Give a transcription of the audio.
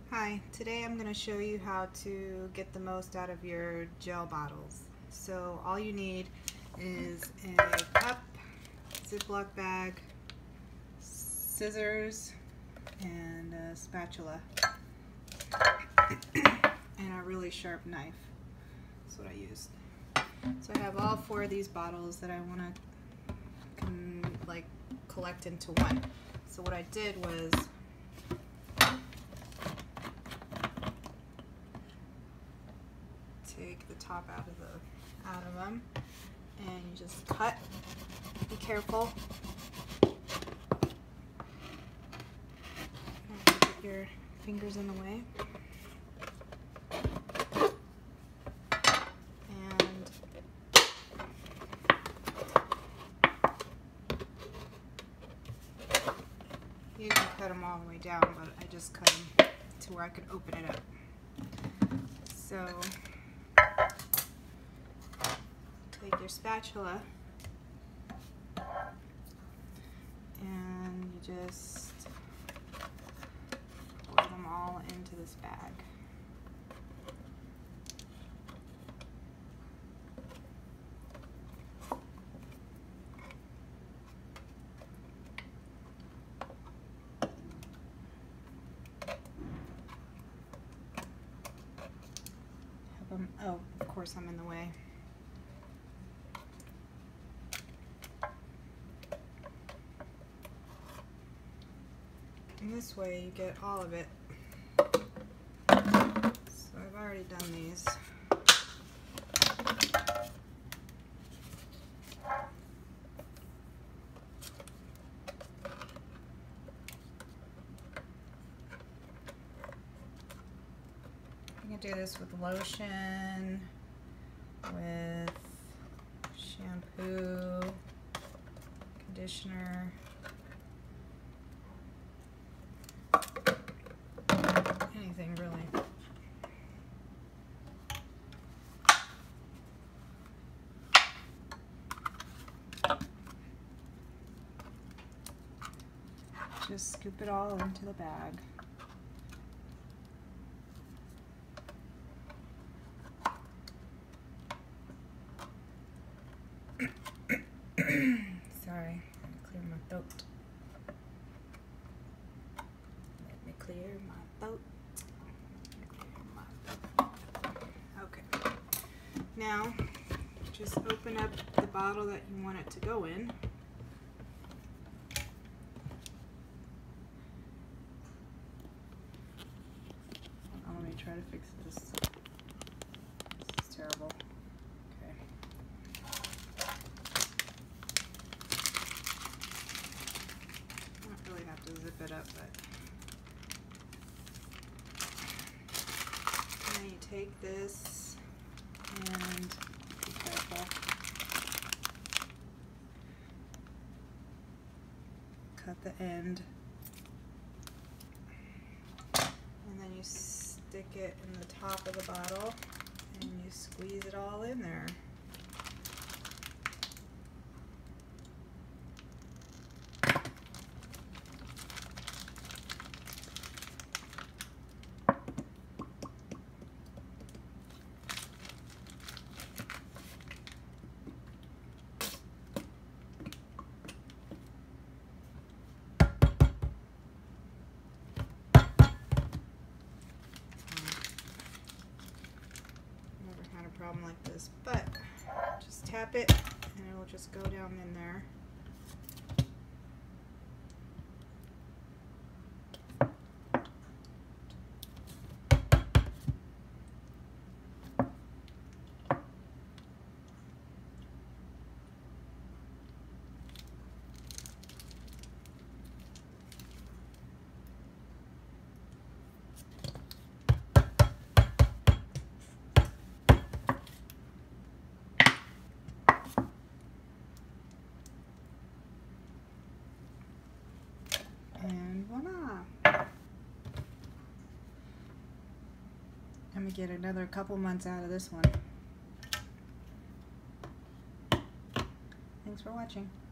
Hi, today I'm going to show you how to get the most out of your gel bottles. So all you need is a cup, Ziploc bag, scissors, and a spatula, and a really sharp knife. That's what I used. So I have all four of these bottles that I want to collect into one. So what I did was take the top out of them, and you just cut. Be careful. Don't get your fingers in the way. And you can cut them all the way down, but I just cut them to where I could open it up. So take your spatula and you just pour them all into this bag. Oh, of course I'm in the way. And this way you get all of it. So I've already done these. You can do this with lotion, with shampoo, conditioner, anything really. Just scoop it all into the bag. Sorry, clear my throat. Let me clear my throat. Okay. Now, just open up the bottle that you want it to go in. Let me try to fix this. This is terrible. To zip it up, but now you take this and be careful. Cut the end, and then you stick it in the top of the bottle and you squeeze it all in there. Problem like this, but just tap it and it will just go down in there. And voila! I'm going to get another couple months out of this one. Thanks for watching.